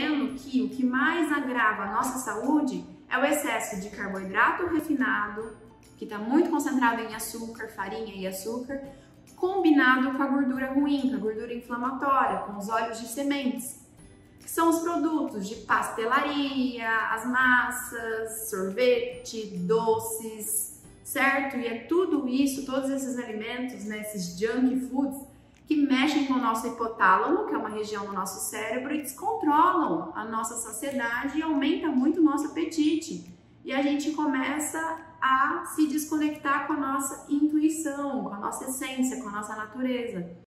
sabendo que o que mais agrava a nossa saúde é o excesso de carboidrato refinado, que está muito concentrado em açúcar, farinha e açúcar, combinado com a gordura ruim, com a gordura inflamatória, com os óleos de sementes, que são os produtos de pastelaria, as massas, sorvete, doces, certo? E é tudo isso, todos esses alimentos, né, esses junk foods, que mexem com o nosso hipotálamo, que é uma região do nosso cérebro, e descontrolam a nossa saciedade e aumenta muito o nosso apetite. E a gente começa a se desconectar com a nossa intuição, com a nossa essência, com a nossa natureza.